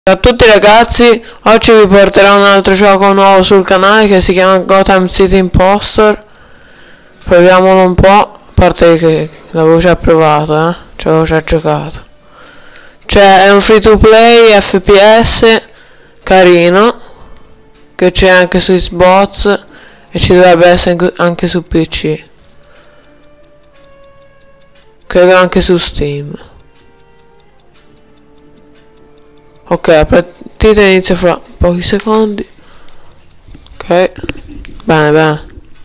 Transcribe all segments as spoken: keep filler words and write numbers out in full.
Ciao a tutti ragazzi, oggi vi porterò un altro gioco nuovo sul canale che si chiama Gotham City Impostor. Proviamolo un po', a parte che l'avevo già provato, eh, ci avevo già giocato. Cioè è un free to play F P S carino, che c'è anche su Xbox e ci dovrebbe essere anche su P C. Credo anche su Steam. Ok, la partita inizia fra pochi secondi. Ok, bene bene.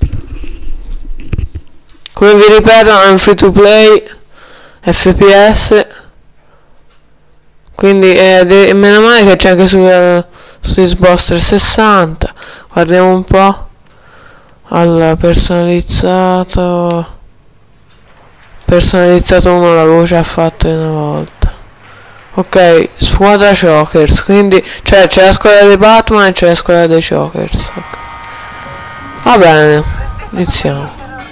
Come vi ripeto, è un free to play F P S, quindi eh, meno male che c'è anche su, uh, su Xbox trecentosessanta. Guardiamo un po'. Allora, personalizzato personalizzato uno l'avevo già fatto una volta. Ok, squadra Jokers, quindi cioè c'è la squadra dei Batman e c'è la squadra dei Jokers. Okay. Va bene, iniziamo.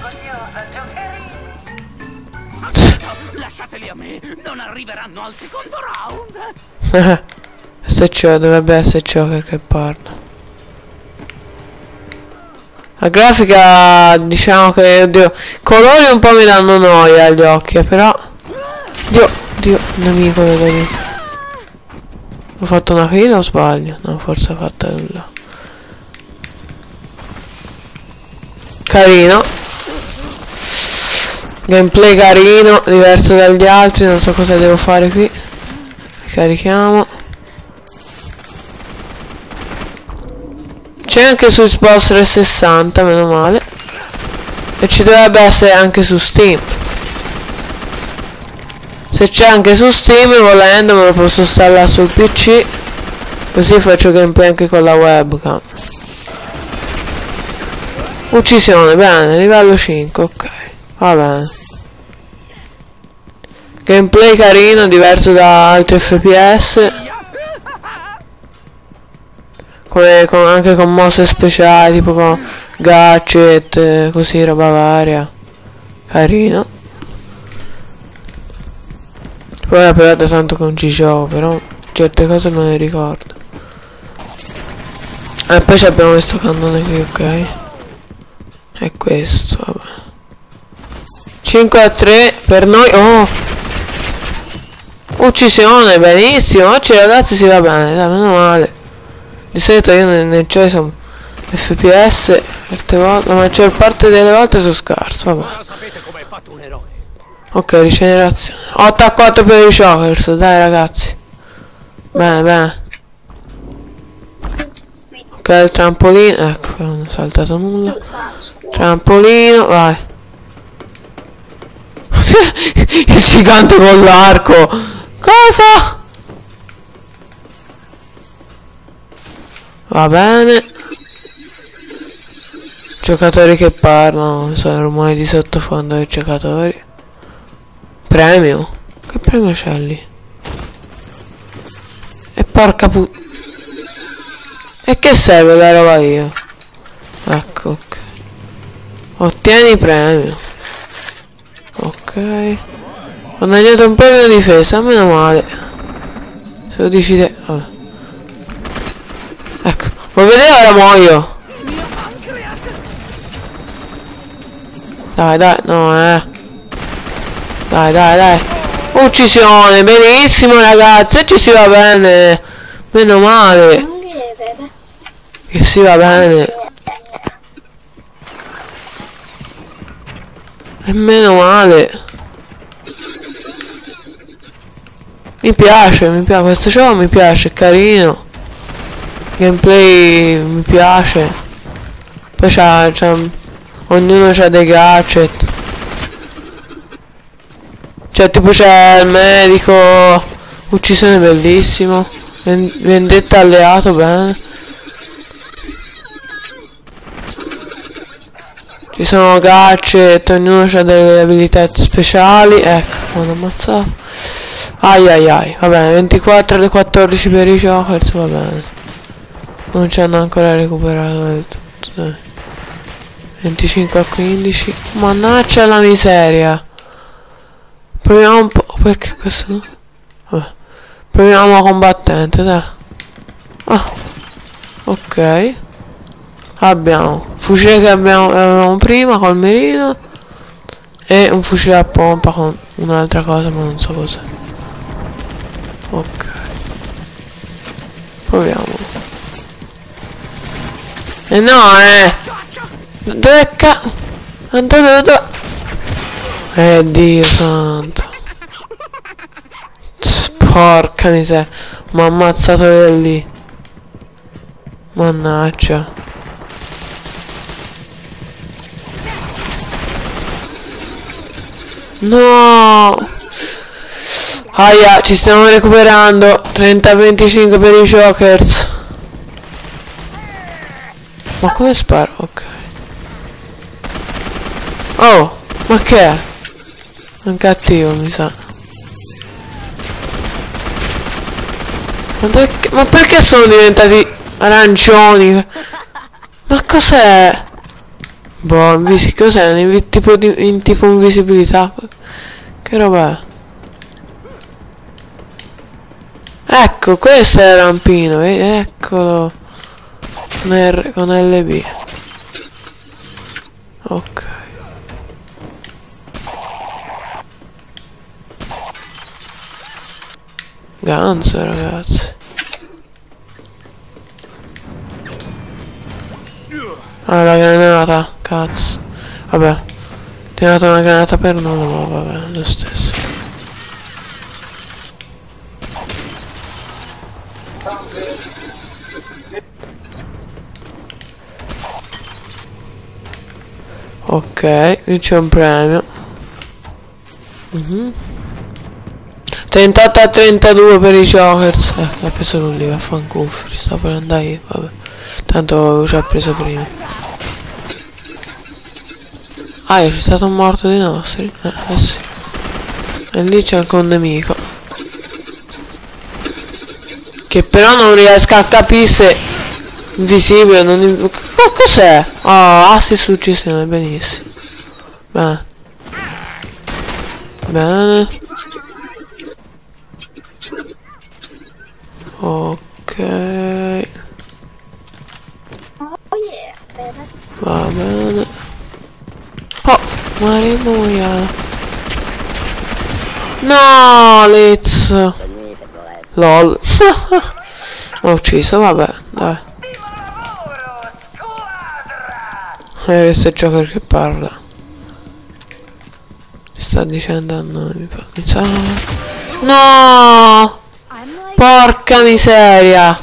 Lasciateli a me, non arriveranno al secondo round. Se c'è, dovrebbe essere Joker che parla. La grafica, diciamo che, oddio, i colori un po' mi danno noia agli occhi, però Dio, Dio, nemico vedo lì. Ho fatto una kill o sbaglio? No, forse ho fatto nulla. Carino. Gameplay carino, diverso dagli altri, non so cosa devo fare qui. Ricarichiamo. C'è anche su Xbox trecentosessanta, meno male. E ci dovrebbe essere anche su Steam. Se c'è anche su Steam, volendo me lo posso installare sul P C, così faccio gameplay anche con la webcam. Uccisione, bene, livello cinque, ok, va bene. Gameplay carino, diverso da altri F P S, come con, anche con mosse speciali, tipo con gadget, così, roba varia. Carino. Poi però da tanto che non ci gioco, però certe cose me le ricordo. E poi abbiamo questo cannone qui, ok. E questo, vabbè. cinque a tre per noi. Oh, uccisione, benissimo. Oggi ragazzi si va bene, dai, meno male. Di solito io nel, nel gioco sono F P S, certe volte, la maggior parte delle volte sono scarso, vabbè. Ok, rigenerazione. otto a quattro per i Jokers, dai ragazzi. Bene, bene. Ok, il trampolino. Ecco, non ho saltato nulla. Trampolino, vai. Il gigante con l'arco. Cosa? Va bene. Giocatori che parlano, sono rumori di sottofondo dei giocatori. Premio? Che premio c'è lì? E porca pu... E che serve la roba io? Ecco, ok. Ottieni premio. Ok. Ho guadagnato un premio di difesa, meno male. Se lo dici te... Vabbè. Ecco, vuoi vedere ora muoio? Dai, dai, no, eh. Dai, dai, dai. Uccisione, benissimo ragazzi, e ci si va bene. Meno male. Che si va bene. E meno male. Mi piace, mi piace, questo gioco mi piace, è carino. Gameplay mi piace. Poi c'ha, c'ha ognuno c'ha dei gadget. Cioè tipo c'è il medico. Uccisione bellissimo. Vendetta alleato, bene. Ci sono gadget, ognuno ha delle abilità speciali. Ecco, quando ho ammazzato. Ai ai ai, va bene, ventiquattro alle quattordici per i Jokers, va bene. Non ci hanno ancora recuperato del tutto, dai. venticinque a quindici. Mannaggia la miseria. Proviamo un po', perché questo no? Vabbè. Proviamo combattente, dai. Ah, ok. Abbiamo fucile che abbiamo, avevamo prima col mirino e un fucile a pompa con un'altra cosa, ma non so cos'è. Ok. Proviamo. E eh no, eh! Dove ca... Dove, dove... Eh, Dio santo. Porca miseria. Mi ha ammazzato da lì. Mannaggia. No. Aia, ci stiamo recuperando. trenta a venticinque per i Jokers. Ma come sparo? Ok. Oh, ma che è? È un cattivo, mi sa. Ma, perché, ma perché sono diventati arancioni? Ma cos'è? Boh, cos'è? In tipo di in tipo invisibilità? Che roba è? Ecco, questo è il rampino, vedi? Eccolo. Con, R, con L B. Ok. Ganzo, ragazzi. Ah, la granata, cazzo. Vabbè, ho tirato una granata per nulla, ma vabbè, lo stesso. Ok, qui c'è un premio. Mm-hmm. trentotto a trentadue per i Jokers. Eh, l'ha preso lui lì, vaffanculo, ci sta per andare io, vabbè. Tanto ci ha preso prima. Ah, c'è stato un morto dei nostri. Eh, eh sì. E lì c'è anche un nemico. Che però non riesco a capire se invisibile, non in... cos'è? Oh, assist uccisione, benissimo. Bene. Bene. Ok. Va bene. Oh, Marimuia. No, Liz. Lol. L'ho ucciso, vabbè, dai. E questo è Joker che parla. Sta dicendo a noi, mi fa... No! Porca miseria!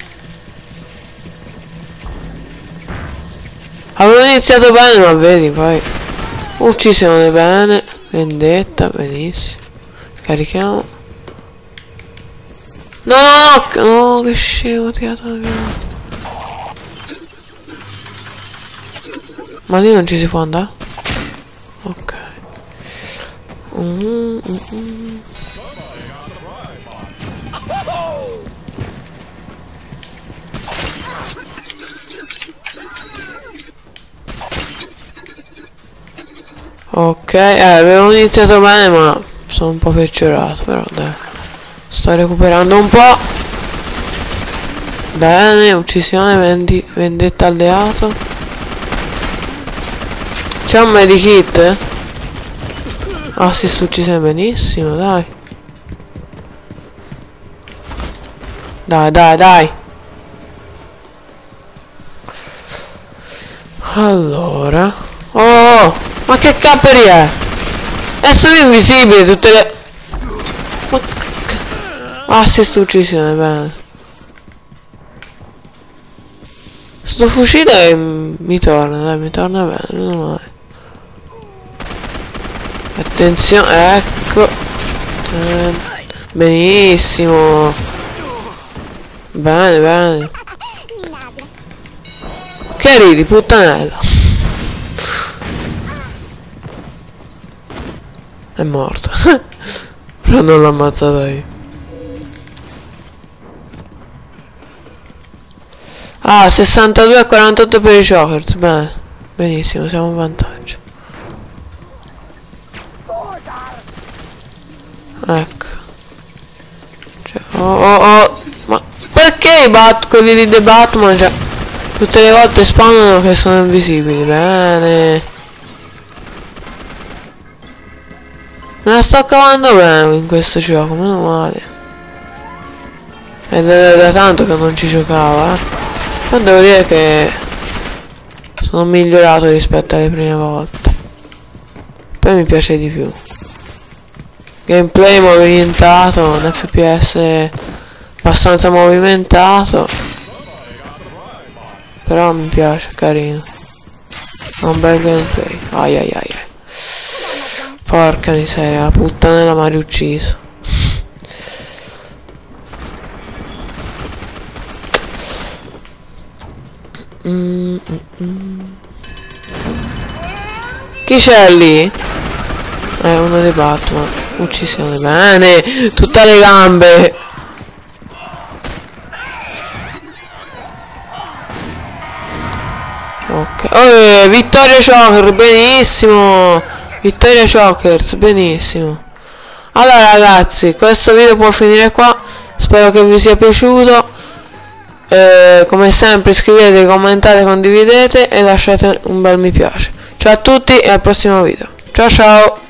Avevo iniziato bene, ma vedi, poi... Uccisione, bene. Vendetta, benissimo. Carichiamo. No, no, no, che scemo, ho tirato la granata. Ma lì non ci si può andare? Ok. Mm, mm, mm. Ok, eh, avevo iniziato bene, ma sono un po' peggiorato, però dai. Sto recuperando un po'. Bene, uccisione, vendi, vendetta alleato. C'è un medikit? Eh? Ah, si sta uccisione, benissimo, dai. Dai, dai, dai. Allora. Oh, ma che capperi è? E sono invisibili tutte le... Assist uccisione, bene. Sto fucile mi torna, dai, mi torna bene, meno male. Attenzione, ecco. Eh, benissimo. Bene, bene. Che ridi, puttanella. È morto. Però non l'ho ammazzato io. Ah, sessantadue a quarantotto per i Jokers. Bene. Benissimo, siamo in vantaggio. Ecco. Cioè, Oh oh oh. Ma perché i bat quelli di The Batman, cioè, tutte le volte spawnano che sono invisibili? Bene. Me la sto cavando bene in questo gioco, meno male. Ed è da tanto che non ci giocavo, eh. Però devo dire che sono migliorato rispetto alle prime volte. Poi mi piace di più. Gameplay movimentato, un F P S abbastanza movimentato. Però mi piace, carino. È un bel gameplay. Ai ai ai ai. Porca miseria, la puttanella mi ha riucciso. Mm, mm, mm. Chi c'è lì? È uno dei Batman. Uccisione, bene. Tutte le gambe. Ok. Oh, vittoria Joker, benissimo. Vittoria Jokers, benissimo. Allora ragazzi, questo video può finire qua. Spero che vi sia piaciuto. Eh, come sempre iscrivetevi, commentate, condividete e lasciate un bel mi piace. Ciao a tutti e al prossimo video. Ciao ciao.